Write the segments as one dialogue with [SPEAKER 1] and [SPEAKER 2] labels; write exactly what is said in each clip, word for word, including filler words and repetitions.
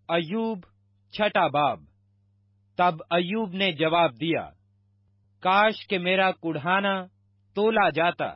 [SPEAKER 1] अय्यूब छठा बाब। तब अय्यूब ने जवाब दिया, काश कि मेरा कुढ़ाना तोला जाता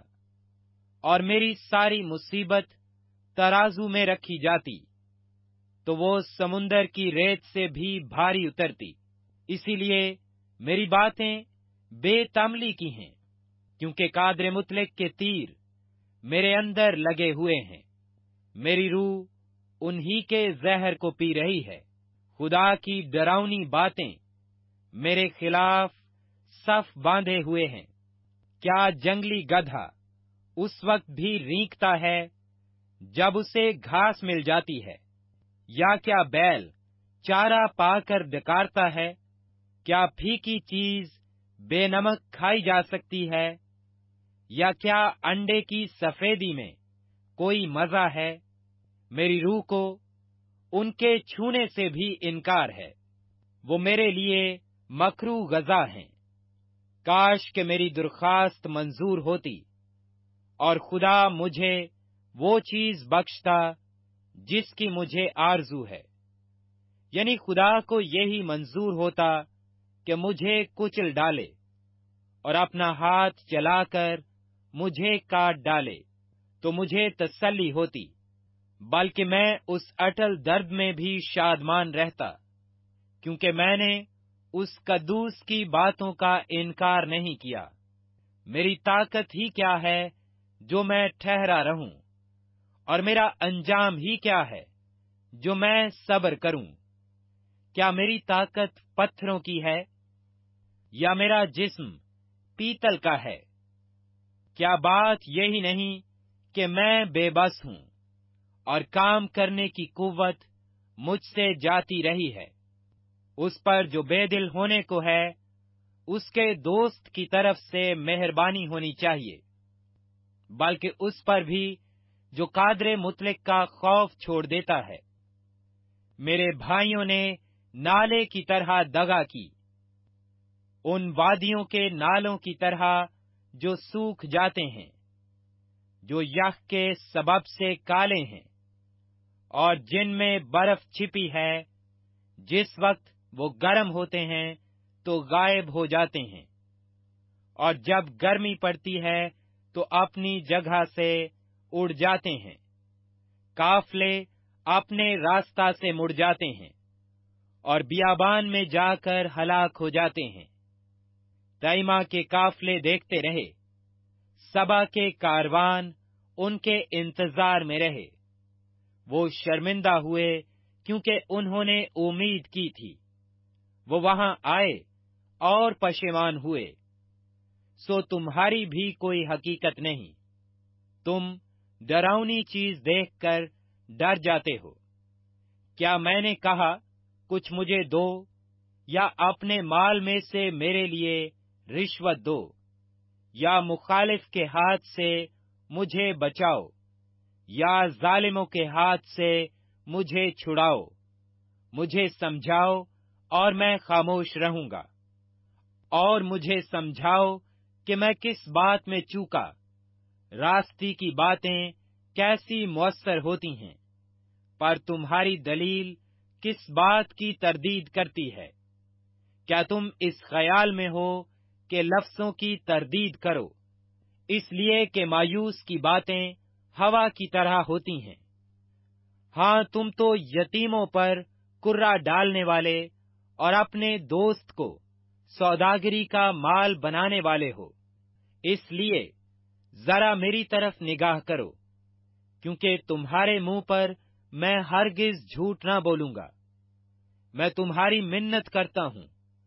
[SPEAKER 1] और मेरी सारी मुसीबत तराजू में रखी जाती, तो वो समुंदर की रेत से भी भारी उतरती। इसीलिए मेरी बातें बेतमली की हैं, क्योंकि कादर मुतलक के तीर मेरे अंदर लगे हुए हैं। मेरी रूह उन्हीं के जहर को पी रही है। खुदा की डरावनी बातें मेरे खिलाफ सफ बांधे हुए हैं। क्या जंगली गधा उस वक्त भी रींकता है जब उसे घास मिल जाती है, या क्या बैल चारा पाकर डकारता है? क्या फीकी चीज बेनमक खाई जा सकती है, या क्या अंडे की सफेदी में कोई मजा है? मेरी रूह को उनके छूने से भी इनकार है। वो मेरे लिए मकरू गजा हैं। काश कि मेरी दरख्वास्त मंजूर होती और खुदा मुझे वो चीज बख्शता जिसकी मुझे आरजू है। यानी खुदा को यही मंजूर होता कि मुझे कुचल डाले और अपना हाथ चलाकर मुझे काट डाले, तो मुझे तसल्ली होती, बल्कि मैं उस अटल दर्द में भी शादमान रहता, क्योंकि मैंने उस कद्दूस की बातों का इनकार नहीं किया। मेरी ताकत ही क्या है जो मैं ठहरा रहूं, और मेरा अंजाम ही क्या है जो मैं सब्र करूं? क्या मेरी ताकत पत्थरों की है, या मेरा जिस्म पीतल का है? क्या बात यही नहीं कि मैं बेबस हूं और काम करने की कुव्वत मुझसे जाती रही है? उस पर जो बेदिल होने को है, उसके दोस्त की तरफ से मेहरबानी होनी चाहिए, बल्कि उस पर भी जो कादरे मुतलक का खौफ छोड़ देता है। मेरे भाइयों ने नाले की तरह दगा की, उन वादियों के नालों की तरह जो सूख जाते हैं, जो यख के सबब से काले हैं और जिनमें बर्फ छिपी है। जिस वक्त वो गर्म होते हैं तो गायब हो जाते हैं, और जब गर्मी पड़ती है तो अपनी जगह से उड़ जाते हैं। काफले अपने रास्ता से मुड़ जाते हैं और बियाबान में जाकर हलाक हो जाते हैं। तैमा के काफले देखते रहे, सबा के कारवान उनके इंतजार में रहे। वो शर्मिंदा हुए क्योंकि उन्होंने उम्मीद की थी। वो वहां आए और पशेमान हुए। सो तुम्हारी भी कोई हकीकत नहीं। तुम डरावनी चीज देखकर डर जाते हो। क्या मैंने कहा, कुछ मुझे दो, या अपने माल में से मेरे लिए रिश्वत दो, या मुखालिफ के हाथ से मुझे बचाओ, या जालिमों के हाथ से मुझे छुड़ाओ? मुझे समझाओ और मैं खामोश रहूंगा, और मुझे समझाओ कि मैं किस बात में चूका। रास्ती की बातें कैसी मुयस्सर होती हैं, पर तुम्हारी दलील किस बात की तरदीद करती है? क्या तुम इस ख्याल में हो कि लफ्जों की तरदीद करो, इसलिए कि मायूस की बातें हवा की तरह होती हैं? हाँ, तुम तो यतीमों पर कुर्रा डालने वाले और अपने दोस्त को सौदागरी का माल बनाने वाले हो। इसलिए जरा मेरी तरफ निगाह करो, क्योंकि तुम्हारे मुंह पर मैं हरगिज झूठ ना बोलूंगा। मैं तुम्हारी मिन्नत करता हूँ,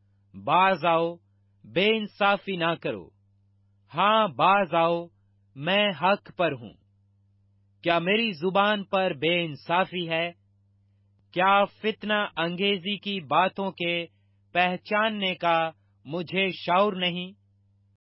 [SPEAKER 1] बाज आओ, बेइंसाफी ना करो। हाँ, बाज आओ, मैं हक पर हूँ। क्या मेरी जुबान पर बेइंसाफी है? क्या फितना अंगेजी की बातों के पहचानने का मुझे शौर नहीं?